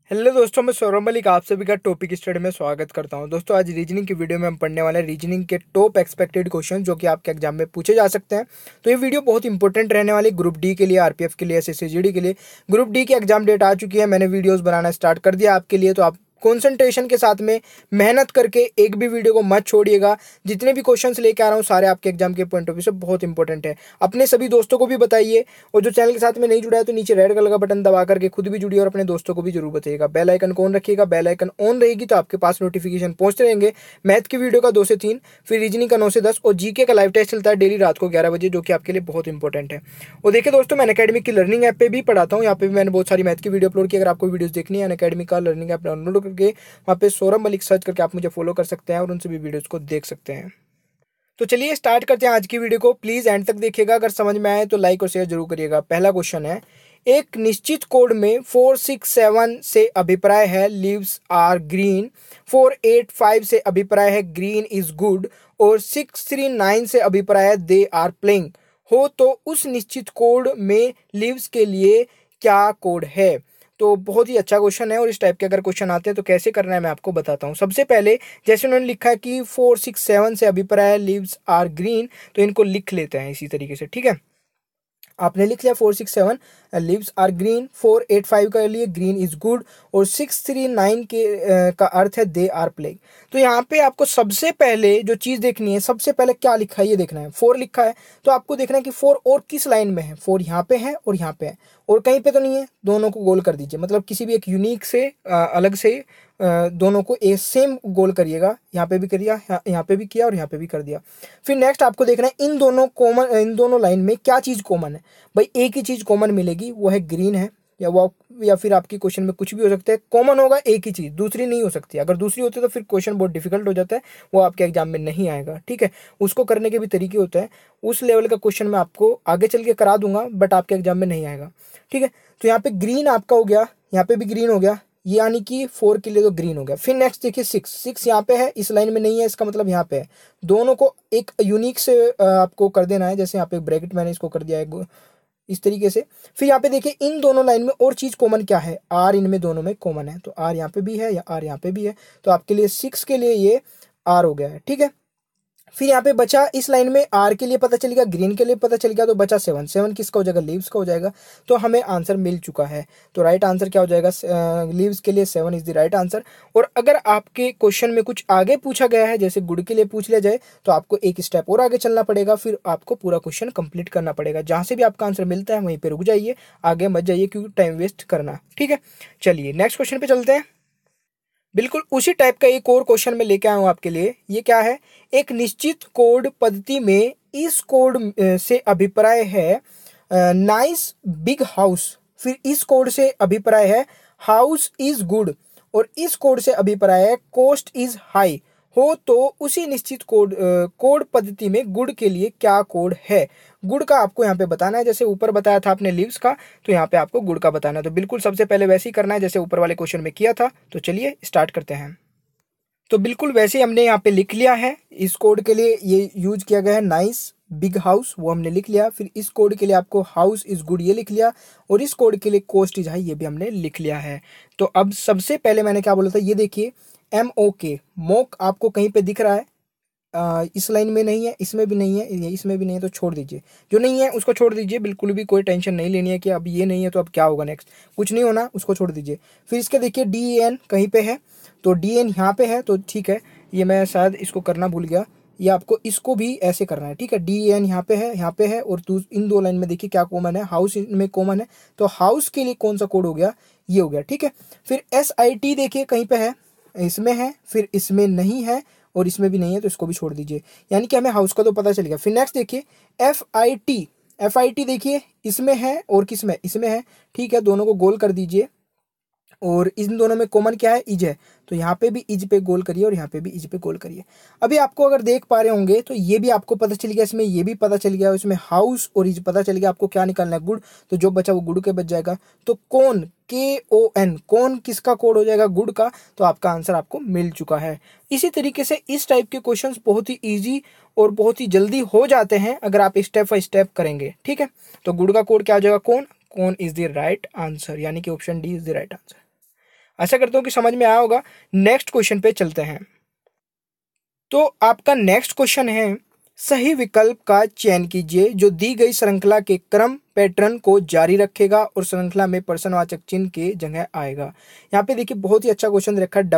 Hello दोस्तों, मैं सौरभ मलिक आप सभी का टॉपिक स्टडी में स्वागत करता हूं। दोस्तों, आज रीजनिंग की वीडियो में हम पढ़ने वाले हैं रीजनिंग के टॉप एक्सपेक्टेड क्वेश्चन जो कि आपके एग्जाम में पूछे जा सकते हैं। तो ये वीडियो बहुत इंपॉर्टेंट रहने वाली ग्रुप डी के लिए, आरपीएफ के लिए, एसएससी जीडी के लिए। ग्रुप डी की एग्जाम डेट आ चुकी है, मैंने वीडियोस बनाना स्टार्ट कर दिया आपके लिए, तो आप कॉन्सेंट्रेशन के साथ में मेहनत करके एक भी वीडियो को मत छोड़िएगा। जितने भी क्वेश्चंस लेके आ रहा हूँ सारे आपके एग्जाम के पॉइंट ऑफ व्यू से बहुत इंपॉर्टेंट है। अपने सभी दोस्तों को भी बताइए, और जो चैनल के साथ में नहीं जुड़ा है तो नीचे रेड कलर का बटन दबा करके खुद भी जुड़िए और अपने दोस्तों को भी जरूर बताइएगा। बेल आइकन कौन रखिएगा, बेल आइकन ऑन रहेगी तो आपके पास नोटिफिकेशन पहुंचते रहेंगे। मैथ की वीडियो का 2 से 3, फिर रीजनिंग का 9 से 10 और जीके का लाइव टेस्ट चलता है डेली रात को 11 बजे, जो कि आपके लिए बहुत इंपॉर्टेंट है। और देखिए दोस्तों, मैं अनअकैडमी की लर्निंग ऐप पे भी पढ़ाता हूँ। यहाँ पे भी मैंने बहुत सारी मैथ की वीडियो अपलोड की। अगर आपको वीडियोस देखनी है, अनअकैडमी का लर्निंग ऐप डाउनलोड करके वहाँ पे सौरभ मलिक सर्च करके आप मुझे फॉलो कर सकते हैं और उनसे भी वीडियोस को देख सकते हैं। तो चलिए स्टार्ट करते हैं आज की वीडियो को। प्लीज एंड तक देखिएगा, अगर समझ में आए तो लाइक और शेयर जरूर करिएगा। पहला क्वेश्चन है, एक निश्चित कोड में 467 से अभिप्राय है लीव्स आर ग्रीन, 485 से अभिप्राय है ग्रीन इज गुड और 639 से अभिप्राय है दे आर प्लेइंग हो, तो उस निश्चित कोड में लीव्स के लिए क्या कोड है। तो बहुत ही अच्छा क्वेश्चन है, और इस टाइप के अगर क्वेश्चन आते हैं तो कैसे करना है मैं आपको बताता हूँ। सबसे पहले जैसे उन्होंने लिखा है कि 467 से अभिप्राय लीव्स आर ग्रीन, तो इनको लिख लेते हैं इसी तरीके से। ठीक है, आपने लिख लिया 467 लीव्स आर ग्रीन, 485 का लिए ग्रीन इज गुड और 639 के का अर्थ है दे आर प्लेइंग। तो यहाँ पे आपको सबसे पहले जो चीज देखनी है, सबसे पहले क्या लिखा है ये देखना है। 4 लिखा है तो आपको देखना है कि 4 और किस लाइन में है। 4 यहाँ पे है और यहाँ पे है, और कहीं पे तो नहीं है। दोनों को गोल कर दीजिए, मतलब किसी भी एक यूनिक से अलग से दोनों को ए सेम गोल करिएगा। यहाँ पे भी करिए, यहाँ पे भी किया और यहाँ पे भी कर दिया। फिर नेक्स्ट आपको देखना है इन दोनों लाइन में क्या चीज कॉमन है। भाई एक ही चीज कॉमन मिलेगी, वो है ग्रीन है, या फिर आपकी क्वेश्चन में कुछ भी हो सकता है। कॉमन होगा एक ही चीज, दूसरी नहीं हो सकती। अगर दूसरी होती है तो फिर क्वेश्चन बहुत डिफिकल्ट हो जाता है, वो आपके एग्जाम में नहीं आएगा। ठीक है, उसको करने के भी तरीके होते हैं। उस लेवल का क्वेश्चन मैं आपको आगे चल के करा दूंगा, बट आपके एग्जाम में नहीं आएगा। ठीक है, तो यहाँ पे ग्रीन आपका हो गया, यहाँ पे भी ग्रीन हो गया, यानी कि 4 के लिए तो ग्रीन हो गया। फिर नेक्स्ट देखिए 6 यहाँ पे है, इस लाइन में नहीं है, इसका मतलब यहाँ पे है। दोनों को एक यूनिक से आपको कर देना है। जैसे यहाँ पे ब्रैकेट मैंने इसको कर दिया है इस तरीके से। फिर यहाँ पे देखिए इन दोनों लाइन में और चीज कॉमन क्या है, आर इनमें दोनों में कॉमन है, तो आर यहाँ पे भी है या आर यहाँ पे भी है, तो आपके लिए 6 के लिए ये आर हो गया है। ठीक है, फिर यहाँ पे बचा इस लाइन में आर के लिए पता चल गया, ग्रीन के लिए पता चल गया, तो बचा 7 किसका हो जाएगा, लीव्स का हो जाएगा। तो हमें आंसर मिल चुका है। तो राइट आंसर क्या हो जाएगा, लीव्स के लिए 7 इज द राइट आंसर। और अगर आपके क्वेश्चन में कुछ आगे पूछा गया है, जैसे गुड के लिए पूछ लिया जाए, तो आपको एक स्टेप और आगे चलना पड़ेगा, फिर आपको पूरा क्वेश्चन कंप्लीट करना पड़ेगा। जहां से भी आपका आंसर मिलता है वहीं पे रुक जाइए, आगे मत जाइए, क्योंकि टाइम वेस्ट करना। ठीक है, चलिए नेक्स्ट क्वेश्चन पे चलते हैं। बिल्कुल उसी टाइप का एक और क्वेश्चन में लेके आया हूं आपके लिए। ये क्या है, एक निश्चित कोड पद्धति में इस कोड से अभिप्राय है नाइस बिग हाउस, फिर इस कोड से अभिप्राय है हाउस इज गुड और इस कोड से अभिप्राय है कोस्ट इज हाई हो, तो उसी निश्चित कोड पद्धति में गुड के लिए क्या कोड है। गुड का आपको यहाँ पे बताना है, जैसे ऊपर बताया था आपने लीव्स का, तो यहाँ पे आपको गुड का बताना है। तो बिल्कुल सबसे पहले वैसे ही करना है जैसे ऊपर वाले क्वेश्चन में किया था। तो चलिए स्टार्ट करते हैं। तो बिल्कुल वैसे ही हमने यहाँ पे लिख लिया है। इस कोड के लिए ये यूज किया गया है नाइस बिग हाउस, वो हमने लिख लिया। फिर इस कोड के लिए आपको हाउस इज गुड ये लिख लिया, और इस कोड के लिए कोस्ट इज हाई ये भी हमने लिख लिया है। तो अब सबसे पहले मैंने क्या बोला था, ये देखिए MOK, मोक आपको कहीं पे दिख रहा है। इस लाइन में नहीं है, इसमें भी नहीं है, इसमें भी नहीं है, तो छोड़ दीजिए। जो नहीं है उसको छोड़ दीजिए, बिल्कुल भी कोई टेंशन नहीं लेनी है कि अब ये नहीं है तो अब क्या होगा नेक्स्ट, कुछ नहीं होना, उसको छोड़ दीजिए। फिर इसके देखिए DEN कहीं पे है, तो DN यहाँ पे है, तो ठीक है, ये मैं शायद इसको करना भूल गया। ये आपको इसको भी ऐसे करना है। ठीक है, DN यहाँ पे है, यहाँ पे है, और इन 2 लाइन में देखिए क्या कॉमन है, हाउस इनमें कॉमन है, तो हाउस के लिए कौन सा कोड हो गया, ये हो गया। ठीक है, फिर SIT देखिए कहीं पे है, इसमें है, फिर इसमें नहीं है और इसमें भी नहीं है, तो इसको भी छोड़ दीजिए। यानी कि हमें हाउस का तो पता चल गया। फिर नेक्स्ट देखिए FIT देखिए इसमें है और किसमें, इसमें है। ठीक है, दोनों को गोल कर दीजिए, और इन दोनों में कॉमन क्या है, इज है, तो यहाँ पे भी इज पे गोल करिए और यहाँ पे भी इज पे गोल करिए। अभी आपको अगर देख पा रहे होंगे तो ये भी आपको पता चल गया, इसमें ये भी पता चल गया, इसमें हाउस और इज पता चल गया। आपको क्या निकालना है, गुड, तो जो बचा वो गुड के बच जाएगा। तो कौन KON कौन किसका कोड हो जाएगा, गुड का, तो आपका आंसर आपको मिल चुका है। इसी तरीके से इस टाइप के क्वेश्चंस बहुत ही इजी और बहुत ही जल्दी हो जाते हैं अगर आप स्टेप बाय स्टेप करेंगे। ठीक है, तो गुड का कोड क्या हो जाएगा, कौन इज द राइट आंसर, यानी कि option D is the right answer. आशा करता हूँ कि समझ में आया होगा। नेक्स्ट क्वेश्चन पे चलते हैं। तो आपका नेक्स्ट क्वेश्चन है, सही विकल्प का चयन कीजिए जो दी गई श्रृंखला के क्रम पैटर्न को जारी रखेगा और श्रृंखला में प्रश्नवाचक चिन्ह के जगह आएगा। यहाँ पे देखिए बहुत ही अच्छा क्वेश्चन रखा है,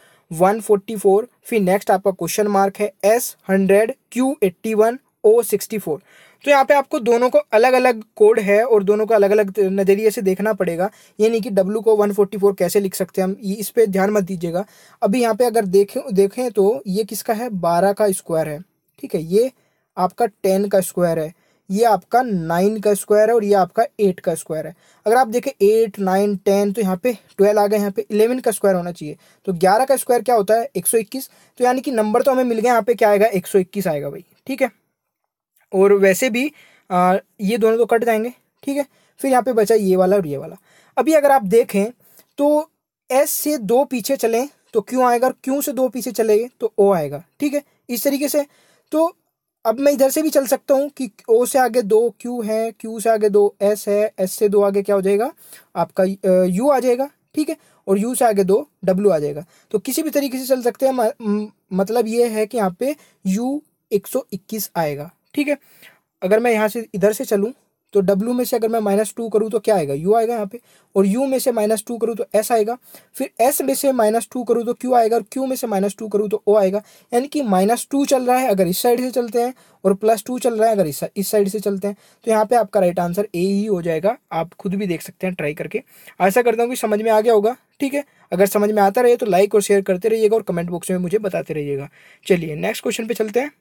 W144, फिर नेक्स्ट आपका क्वेश्चन मार्क है S100, Q81, O64। तो यहाँ पे आपको दोनों को अलग अलग कोड है और दोनों को अलग अलग नज़रिए से देखना पड़ेगा। ये नहीं कि W को 144 कैसे लिख सकते हैं हम, इस पे ध्यान मत दीजिएगा। अभी यहाँ पे अगर देखें तो ये किसका है, 12 का स्क्वायर है, ठीक है। ये आपका 10 का स्क्वायर है, ये आपका 9 का स्क्वायर है और ये आपका 8 का स्क्वायर है। अगर आप देखें 8, 9, 10 तो यहाँ पे 12 आ गए, यहाँ पे 11 का स्क्वायर होना चाहिए। तो 11 का स्क्वायर क्या होता है, 121। तो यानी कि नंबर तो हमें मिल गया, यहाँ पे क्या आएगा, 121 आएगा भाई, ठीक है। और वैसे भी ये दोनों तो कट जाएंगे, ठीक है। फिर यहाँ पे बचा ये वाला और ये वाला। अभी अगर आप देखें तो S से 2 पीछे चलें तो Q आएगा, और Q से 2 पीछे चलेंगे तो O आएगा, ठीक है, इस तरीके से। तो अब मैं इधर से भी चल सकता हूँ कि O से आगे 2 Q है, Q से आगे 2 S है, S से 2 आगे क्या हो जाएगा आपका U आ जाएगा, ठीक है, और U से आगे 2 W आ जाएगा। तो किसी भी तरीके से चल सकते हैं, मतलब ये है कि यहाँ पे U 121 आएगा, ठीक है। अगर मैं यहाँ से इधर से चलूँ तो W में से अगर मैं -2 करूँ तो क्या आएगा, U आएगा यहाँ पे, और U में से -2 करूँ तो S आएगा, फिर S में से -2 करूँ तो Q आएगा, और Q में से -2 करूँ तो O आएगा। यानी कि -2 चल रहा है अगर इस साइड से चलते हैं, और +2 चल रहा है अगर इस साइड से चलते हैं। तो यहाँ पे आपका राइट आंसर A ही हो जाएगा। आप खुद भी देख सकते हैं ट्राई करके। आशा करता हूँ कि समझ में आ गया होगा, ठीक है। अगर समझ में आता रहे तो लाइक और शेयर करते रहिएगा और कमेंट बॉक्स में मुझे बताते रहिएगा। चलिए नेक्स्ट क्वेश्चन पे चलते हैं।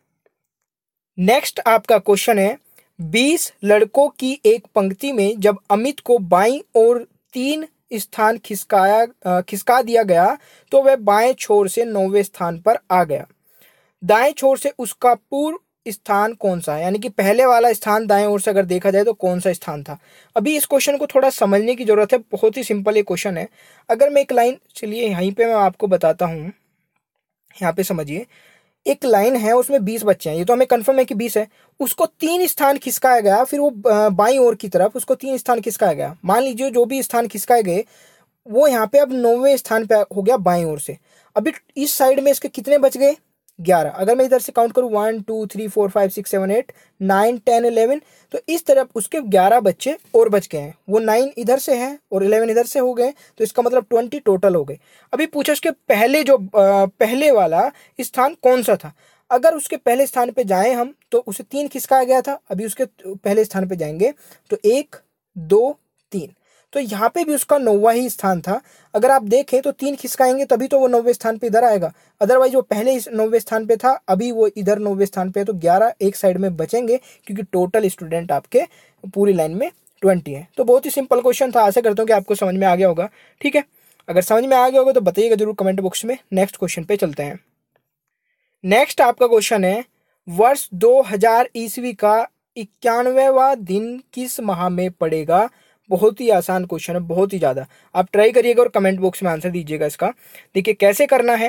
नेक्स्ट आपका क्वेश्चन है, 20 लड़कों की एक पंक्ति में जब अमित को बाईं ओर 3 स्थान खिसका दिया गया तो वह बाएं छोर से 9वें स्थान पर आ गया। दाएं छोर से उसका पूर्व स्थान कौन सा है, यानी कि पहले वाला स्थान दाएं ओर से अगर देखा जाए तो कौन सा स्थान था। अभी इस क्वेश्चन को थोड़ा समझने की जरूरत है, बहुत ही सिंपल ये क्वेश्चन है। अगर मैं एक लाइन, चलिए यहीं पे मैं आपको बताता हूँ, यहाँ पे समझिए। एक लाइन है उसमें 20 बच्चे हैं, ये तो हमें कंफर्म है कि 20 है। उसको 3 स्थान खिसकाया गया, फिर वो बाईं ओर की तरफ उसको 3 स्थान खिसकाया गया। मान लीजिए जो भी स्थान खिसकाए गए वो यहाँ पे अब 9वें स्थान पे हो गया बाईं ओर से। अभी इस साइड में इसके कितने बच गए, 11। अगर मैं इधर से काउंट करूँ 1 2 3 4 5 6 7 8 9 10 11, तो इस तरफ उसके 11 बच्चे और बच गए हैं। वो 9 इधर से हैं और 11 इधर से हो गए, तो इसका मतलब 20 टोटल हो गए। अभी पूछा उसके पहले जो पहले वाला स्थान कौन सा था। अगर उसके पहले स्थान पे जाएं हम तो उसे 3 खिसकाया गया था। अभी उसके पहले स्थान पे जाएंगे तो 1 2 3, तो यहाँ पे भी उसका 9वां ही स्थान था। अगर आप देखें तो 3 खिसकाएंगे तभी तो वो 9वें स्थान पे इधर आएगा, अदरवाइज वो पहले इस 9वें स्थान पे था, अभी वो इधर 9वें स्थान पे है। तो 11 एक साइड में बचेंगे क्योंकि टोटल स्टूडेंट आपके पूरी लाइन में 20 है। तो बहुत ही सिंपल क्वेश्चन था, आशा करता हूँ कि आपको समझ में आ गया होगा, ठीक है। अगर समझ में आ गया होगा तो बताइएगा जरूर कमेंट बॉक्स में। नेक्स्ट क्वेश्चन पे चलते हैं। नेक्स्ट आपका क्वेश्चन है, वर्ष 2000 ईस्वी का 91वां दिन किस माह में पड़ेगा। बहुत ही आसान क्वेश्चन है, बहुत ही ज़्यादा। आप ट्राई करिएगा और कमेंट बॉक्स में आंसर दीजिएगा इसका। देखिए कैसे करना है,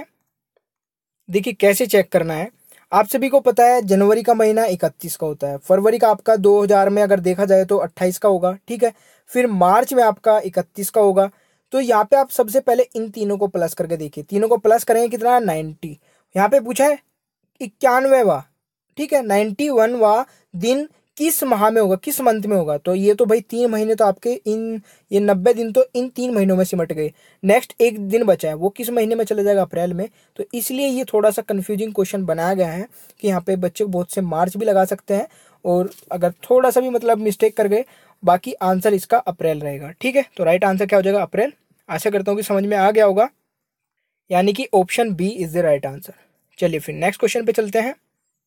देखिए कैसे चेक करना है। आप सभी को पता है जनवरी का महीना 31 का होता है, फरवरी का आपका 2000 में अगर देखा जाए तो 28 का होगा, ठीक है। फिर मार्च में आपका 31 का होगा। तो यहाँ पे आप सबसे पहले इन तीनों को प्लस करके देखिए, तीनों को प्लस करेंगे कितना, 90। यहाँ पे पूछा है 91वां, ठीक है, 91वां दिन किस माह में होगा, किस मंथ में होगा। तो ये तो भाई 3 महीने तो आपके ये 90 दिन तो इन 3 महीनों में सिमट गए। नेक्स्ट एक दिन बचा है, वो किस महीने में चले जाएगा, अप्रैल में। तो इसलिए ये थोड़ा सा कंफ्यूजिंग क्वेश्चन बनाया गया है कि यहाँ पे बच्चे बहुत से मार्च भी लगा सकते हैं, और अगर थोड़ा सा भी मतलब मिस्टेक कर गए, बाकी आंसर इसका अप्रैल रहेगा, ठीक है। तो राइट आंसर क्या हो जाएगा, अप्रैल। आशा करता हूँ कि समझ में आ गया होगा, यानी कि option B is the right answer. चलिए फिर नेक्स्ट क्वेश्चन पे चलते हैं।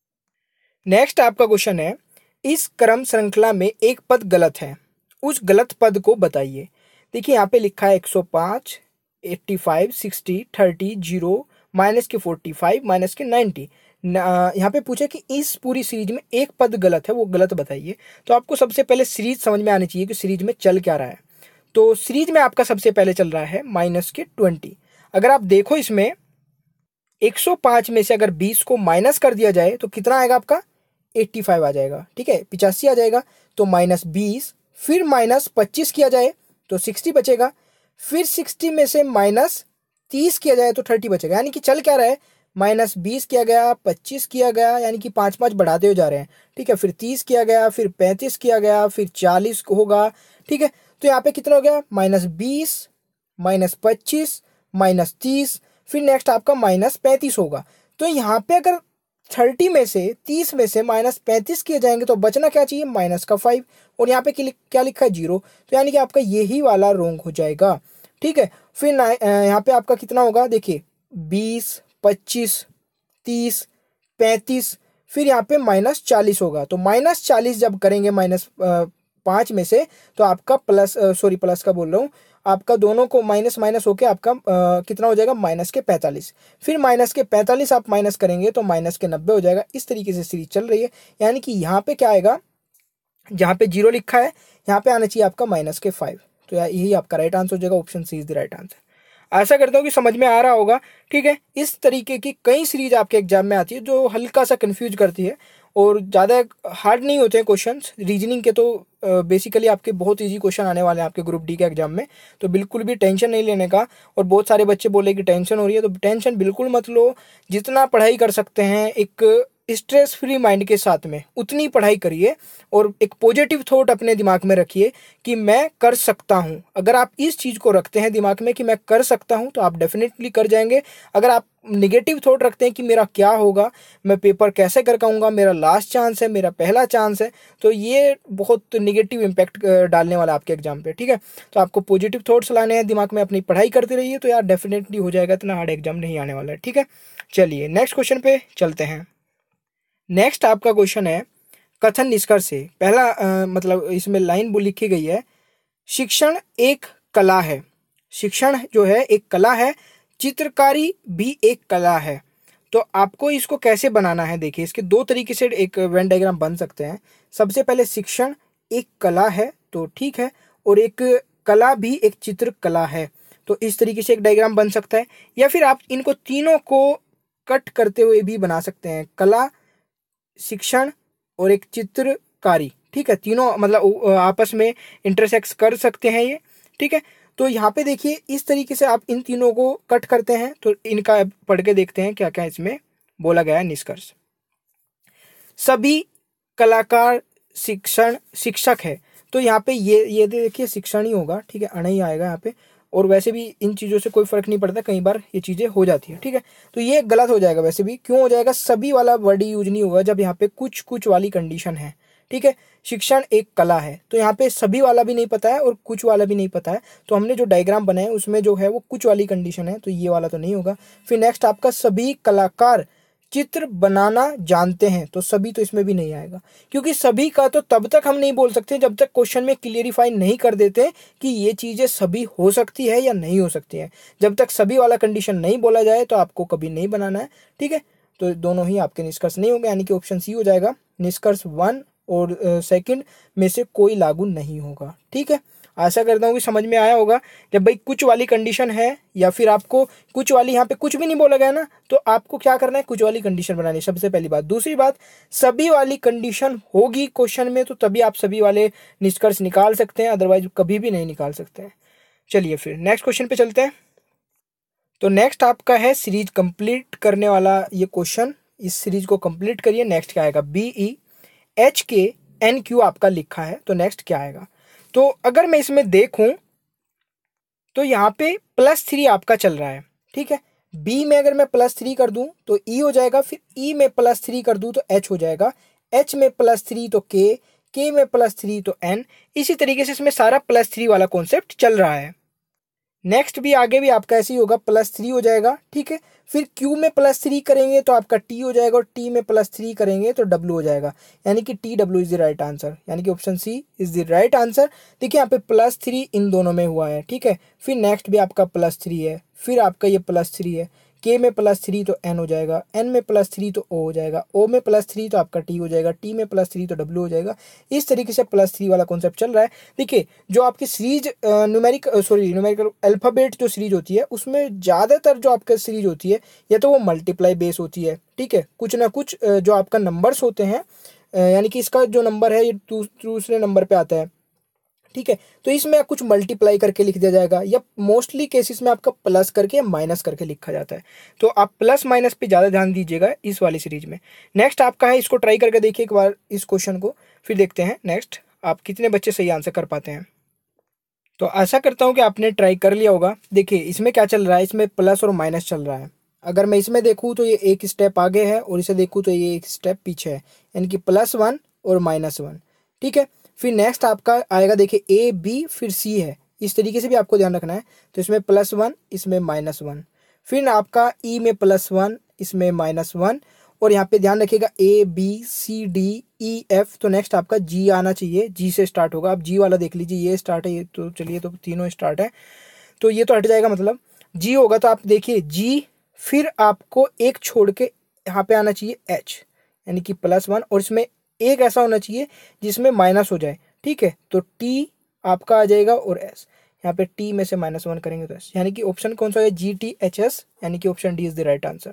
नेक्स्ट आपका क्वेश्चन है, इस क्रम श्रृंखला में एक पद गलत है, उस गलत पद को बताइए। देखिए यहाँ पे लिखा है 105, 85, 60, 30, 0, माइनस के 45, माइनस के 90। यहाँ पे पूछे कि इस पूरी सीरीज में एक पद गलत है, वो गलत बताइए। तो आपको सबसे पहले सीरीज समझ में आनी चाहिए कि सीरीज में चल क्या रहा है। तो सीरीज में आपका सबसे पहले चल रहा है माइनस के 20। अगर आप देखो इसमें 105 में से अगर 20 को माइनस कर दिया जाए तो कितना आएगा आपका, 85 आ जाएगा, ठीक है, 85 आ जाएगा। तो -20, फिर -25 किया जाए तो 60 बचेगा, फिर 60 में से -30 किया जाए तो 30 बचेगा, यानी कि चल क्या रहा है, -20 किया गया, 25 किया गया, यानी कि 5 बढ़ाते हुए जा रहे हैं। ठीक है, फिर 30 किया गया, फिर 35 किया गया, फिर 40 होगा। ठीक है, तो यहाँ पे कितना हो गया, -20, -25, -30, फिर नेक्स्ट आपका -35 होगा। तो यहाँ पे अगर 30 में से 30 में से -35 किए जाएंगे तो बचना क्या चाहिए, -5, और यहाँ पे क्या लिखा है, 0। तो यानी कि आपका यही वाला रोंग हो जाएगा। ठीक है, फिर यहाँ पे आपका कितना होगा, देखिए 20, 25, 30, 35, फिर यहाँ पे -40 होगा। तो -40 जब करेंगे -5 में से, तो आपका प्लस का बोल रहा हूँ, आपका दोनों को माइनस माइनस होके आपका कितना हो जाएगा, -45। फिर -45 आप माइनस करेंगे तो -90 हो जाएगा। इस तरीके से सीरीज चल रही है, यानी कि यहाँ पे क्या आएगा, जहाँ पे 0 लिखा है यहाँ पे आना चाहिए आपका -5। तो यही आपका राइट आंसर हो जाएगा, option C is the right answer. आशा करता हूँ कि समझ में आ रहा होगा। ठीक है, इस तरीके की कई सीरीज आपके एग्जाम में आती है जो हल्का सा कंफ्यूज करती है, और ज़्यादा हार्ड नहीं होते हैं क्वेश्चंस। रीजनिंग के तो बेसिकली आपके बहुत इजी क्वेश्चन आने वाले हैं आपके ग्रुप डी के एग्जाम में, तो बिल्कुल भी टेंशन नहीं लेने का। और बहुत सारे बच्चे बोले कि टेंशन हो रही है, तो टेंशन बिल्कुल मत लो। जितना पढ़ाई कर सकते हैं एक स्ट्रेस फ्री माइंड के साथ में उतनी पढ़ाई करिए, और एक पॉजिटिव थॉट अपने दिमाग में रखिए कि मैं कर सकता हूँ। अगर आप इस चीज़ को रखते हैं दिमाग में कि मैं कर सकता हूँ, तो आप डेफिनेटली कर जाएंगे। अगर आप निगेटिव थॉट रखते हैं कि मेरा क्या होगा, मैं पेपर कैसे कर पाऊंगा, मेरा लास्ट चांस है, मेरा पहला चांस है, तो ये बहुत निगेटिव इम्पैक्ट डालने वाला आपके एग्जाम पे। ठीक है, तो आपको पॉजिटिव थॉट्स लाने हैं दिमाग में, अपनी पढ़ाई करते रहिए, तो यार डेफिनेटली हो जाएगा, इतना हार्ड एग्जाम नहीं आने वाला है। ठीक है, चलिए नेक्स्ट क्वेश्चन पे चलते हैं। नेक्स्ट आपका क्वेश्चन है कथन निष्कर्ष से। पहला मतलब इसमें लाइन वो लिखी गई है, शिक्षण एक कला है। शिक्षण जो है एक कला है, चित्रकारी भी एक कला है। तो आपको इसको कैसे बनाना है, देखिए इसके दो तरीके से एक वेन डायग्राम बन सकते हैं। सबसे पहले शिक्षण एक कला है तो ठीक है, और एक कला भी एक चित्रकला है, तो इस तरीके से एक डायग्राम बन सकता है। या फिर आप इनको तीनों को कट करते हुए भी बना सकते हैं, कला, शिक्षण और एक चित्रकारी। ठीक है, तीनों मतलब आपस में इंटरसेक्स कर सकते हैं ये। ठीक है, तो यहाँ पे देखिए इस तरीके से आप इन तीनों को कट करते हैं, तो इनका पढ़ के देखते हैं क्या क्या इसमें बोला गया है निष्कर्ष। सभी कलाकार शिक्षण शिक्षक है, तो यहाँ पे ये देखिए शिक्षण ही होगा। ठीक है, अण ही आएगा यहाँ पे, और वैसे भी इन चीज़ों से कोई फर्क नहीं पड़ता, कई बार ये चीज़ें हो जाती है। ठीक है, तो ये गलत हो जाएगा। वैसे भी क्यों हो जाएगा, सभी वाला वर्ड यूज नहीं होगा जब यहाँ पे कुछ कुछ वाली कंडीशन है। ठीक है, शिक्षण एक कला है, तो यहाँ पे सभी वाला भी नहीं पता है और कुछ वाला भी नहीं पता है, तो हमने जो डायग्राम बनाया है उसमें जो है वो कुछ वाली कंडीशन है, तो ये वाला तो नहीं होगा। फिर नेक्स्ट आपका सभी कलाकार चित्र बनाना जानते हैं, तो सभी तो इसमें भी नहीं आएगा, क्योंकि सभी का तो तब तक हम नहीं बोल सकते जब तक क्वेश्चन में क्लियरिफाई नहीं कर देते कि ये चीज़ें सभी हो सकती है या नहीं हो सकती है। जब तक सभी वाला कंडीशन नहीं बोला जाए तो आपको कभी नहीं बनाना है। ठीक है, तो दोनों ही आपके निष्कर्ष नहीं होंगे, यानी कि ऑप्शन सी हो जाएगा, निष्कर्ष 1 और सेकंड में से कोई लागू नहीं होगा। ठीक है, आशा करता हूँ कि समझ में आया होगा। जब भाई कुछ वाली कंडीशन है या फिर आपको कुछ वाली, यहाँ पे कुछ भी नहीं बोला गया ना, तो आपको क्या करना है, कुछ वाली कंडीशन बनानी है, सबसे पहली बात। दूसरी बात, सभी वाली कंडीशन होगी क्वेश्चन में, तो तभी आप सभी वाले निष्कर्ष निकाल सकते हैं, अदरवाइज कभी भी नहीं निकाल सकते हैं। चलिए फिर नेक्स्ट क्वेश्चन पे चलते हैं। तो नेक्स्ट आपका है सीरीज कंप्लीट करने वाला ये क्वेश्चन, इस सीरीज को कंप्लीट करिए। नेक्स्ट क्या आएगा, BEHKNQ आपका लिखा है, तो नेक्स्ट क्या आएगा। तो अगर मैं इसमें देखूं तो यहाँ पे +3 आपका चल रहा है। ठीक है, बी में अगर मैं +3 कर दूं तो ई हो जाएगा, फिर ई में +3 कर दूं तो एच हो जाएगा, एच में +3 तो के में +3 तो एन। इसी तरीके से इसमें सारा +3 वाला कॉन्सेप्ट चल रहा है। नेक्स्ट भी आगे भी आपका ऐसे ही होगा, +3 हो जाएगा। ठीक है, फिर Q में +3 करेंगे तो आपका T हो जाएगा, और T में +3 करेंगे तो W हो जाएगा, यानी कि TW is the right answer, यानी कि option C is the right answer. देखिए यहाँ पे +3 इन दोनों में हुआ है। ठीक है, फिर नेक्स्ट भी आपका +3 है, फिर आपका ये +3 है, K में +3 तो N हो जाएगा, N में +3 तो O हो जाएगा, O में +3 तो आपका T हो जाएगा, T में +3 तो W हो जाएगा। इस तरीके से +3 वाला कॉन्सेप्ट चल रहा है। देखिए जो आपकी सीरीज न्यूमेरिकल अल्फ़ाबेट जो सीरीज होती है, उसमें ज़्यादातर जो आपका सीरीज होती है या तो वो मल्टीप्लाई बेस होती है। ठीक है, कुछ ना कुछ जो आपका नंबर्स होते हैं, यानी कि इसका जो नंबर है ये दूसरे नंबर पे आता है, ठीक है। तो इसमें कुछ मल्टीप्लाई करके लिख दिया जाएगा, या मोस्टली केसेस में आपका प्लस करके या माइनस करके लिखा जाता है। तो आप प्लस माइनस पे ज़्यादा ध्यान दीजिएगा इस वाली सीरीज में। नेक्स्ट आपका है, इसको ट्राई करके देखिए एक बार इस क्वेश्चन को, फिर देखते हैं नेक्स्ट आप कितने बच्चे सही आंसर कर पाते हैं। तो आशा करता हूँ कि आपने ट्राई कर लिया होगा। देखिए इसमें क्या चल रहा है, इसमें प्लस और माइनस चल रहा है। अगर मैं इसमें देखूँ तो ये एक स्टेप आगे है, और इसे देखूँ तो ये एक स्टेप पीछे है, यानी कि +1 और -1। ठीक है। फिर नेक्स्ट आपका आएगा, देखिए A B फिर C है, इस तरीके से भी आपको ध्यान रखना है। तो इसमें +1, इसमें -1, फिर आपका E में +1, इसमें -1, और यहाँ पे ध्यान रखिएगा A B C D E F। तो नेक्स्ट आपका G आना चाहिए, G से स्टार्ट होगा। आप G वाला देख लीजिए, ये स्टार्ट है, ये तो चलिए तो तीनों स्टार्ट है, तो ये तो हट जाएगा, मतलब G होगा। तो आप देखिए G, फिर आपको एक छोड़ के यहाँ पे आना चाहिए H, यानी कि +1, और इसमें एक ऐसा होना चाहिए जिसमें माइनस हो जाए। ठीक है। तो T आपका आ जाएगा, और S, यहाँ पे T में से -1 करेंगे तो S, यानी कि ऑप्शन कौन सा है, GTHS, यानी कि option D is the right answer.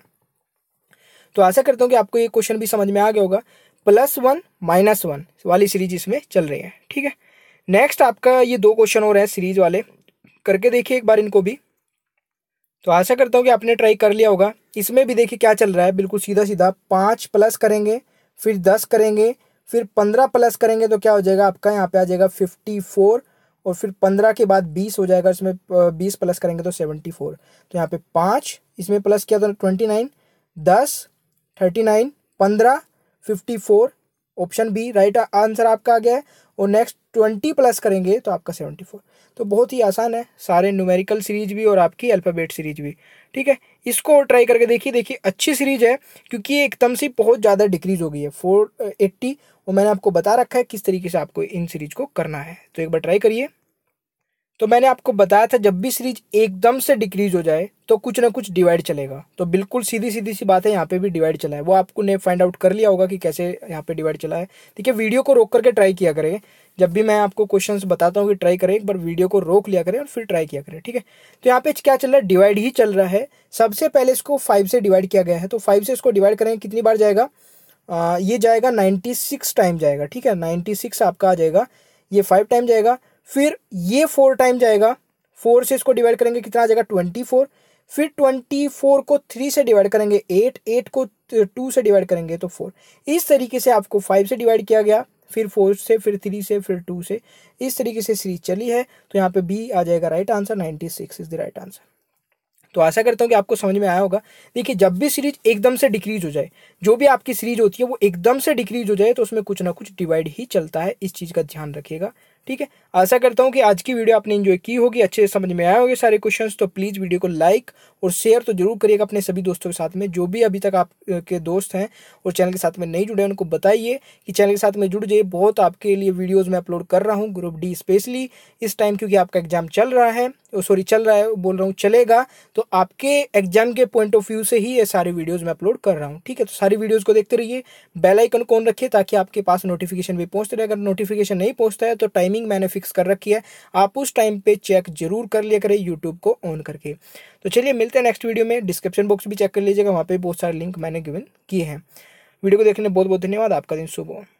तो आशा करता हूँ कि आपको ये क्वेश्चन भी समझ में आ गया होगा। +1 -1 वाली सीरीज इसमें चल रही है। ठीक है। नेक्स्ट आपका ये 2 क्वेश्चन और है सीरीज वाले, करके देखिए एक बार इनको भी। तो आशा करता हूँ कि आपने ट्राई कर लिया होगा। इसमें भी देखिए क्या चल रहा है, बिल्कुल सीधा सीधा 5 प्लस करेंगे, फिर 10 करेंगे, फिर 15 प्लस करेंगे, तो क्या हो जाएगा आपका, यहाँ पे आ जाएगा 54, और फिर 15 के बाद 20 हो जाएगा, इसमें 20 प्लस करेंगे तो 74। तो यहाँ पे 5 इसमें प्लस किया तो 29, 10 39, 15 54, ऑप्शन बी राइट आंसर आपका आ गया है। और नेक्स्ट 20 प्लस करेंगे तो आपका 74। तो बहुत ही आसान है, सारे न्यूमेरिकल सीरीज भी और आपकी अल्फ़ाबेट सीरीज भी। ठीक है। इसको ट्राई करके देखिए, देखिए अच्छी सीरीज है, क्योंकि ये एकदम से बहुत ज़्यादा डिक्रीज हो गई है 480, और मैंने आपको बता रखा है किस तरीके से आपको इन सीरीज को करना है। तो एक बार ट्राई करिए। तो मैंने आपको बताया था, जब भी सीरीज एकदम से डिक्रीज हो जाए तो कुछ ना कुछ डिवाइड चलेगा। तो बिल्कुल सीधी सीधी सी बात है, यहाँ पे भी डिवाइड चला है, वो आपको ने फाइंड आउट कर लिया होगा कि कैसे यहाँ पे डिवाइड चला है। ठीक है। वीडियो को रोक करके ट्राई किया करें, जब भी मैं आपको क्वेश्चंस बताता हूँ कि ट्राई करें, एक बार वीडियो को रोक लिया करें और फिर ट्राई किया करें। ठीक है। तो यहाँ पे क्या चल रहा है, डिवाइड ही चल रहा है। सबसे पहले इसको 5 से डिवाइड किया गया है, तो 5 से इसको डिवाइड करेंगे कितनी बार जाएगा, ये जाएगा 96 टाइम जाएगा। ठीक है। 96 आपका आ जाएगा, ये 5 टाइम जाएगा, फिर ये 4 टाइम जाएगा। 4 से इसको डिवाइड करेंगे कितना आ जाएगा, 24, फिर 24 को 3 से डिवाइड करेंगे 8, 8 को 2 से डिवाइड करेंगे तो 4। इस तरीके से आपको 5 से डिवाइड किया गया, फिर 4 से, फिर 3 से, फिर 2 से, इस तरीके से सीरीज चली है। तो यहाँ पे बी आ जाएगा right answer, 96 is the right answer. तो आशा करता हूँ कि आपको समझ में आया होगा। देखिए जब भी सीरीज एकदम से डिक्रीज हो जाए, जो भी आपकी सीरीज होती है वो एकदम से डिक्रीज हो जाए, तो उसमें कुछ ना कुछ डिवाइड ही चलता है, इस चीज़ का ध्यान रखिएगा। ठीक है। आशा करता हूँ कि आज की वीडियो आपने एंजॉय की होगी, अच्छे से समझ में आए होंगे सारे क्वेश्चंस। तो प्लीज़ वीडियो को लाइक और शेयर तो जरूर करिएगा अपने सभी दोस्तों के साथ में, जो भी अभी तक आप के दोस्त हैं और चैनल के साथ में नहीं जुड़े हैं, उनको बताइए कि चैनल के साथ में जुड़ जाइए। बहुत आपके लिए वीडियोज़ मैं अपलोड कर रहा हूँ, ग्रुप डी स्पेशली इस टाइम, क्योंकि आपका एग्जाम चल रहा है, चल रहा है बोल रहा हूँ, चलेगा। तो आपके एग्जाम के पॉइंट ऑफ व्यू से ही ये सारे वीडियोस मैं अपलोड कर रहा हूँ। ठीक है। तो सारी वीडियोस को देखते रहिए, बेल आइकन को ऑन रखिए ताकि आपके पास नोटिफिकेशन भी पहुंचते रहे। अगर नोटिफिकेशन नहीं पहुंचता है तो टाइमिंग मैंने फिक्स कर रखी है, आप उस टाइम पे चेक जरूर कर लिया करें यूट्यूब को ऑन करके। तो चलिए मिलते हैं नेक्स्ट वीडियो में। डिस्क्रिप्शन बॉक्स भी चेक कर लीजिएगा, वहाँ पे बहुत सारे लिंक मैंने गिवन किए हैं। वीडियो को देखने बहुत बहुत धन्यवाद। आपका दिन शुभ हो।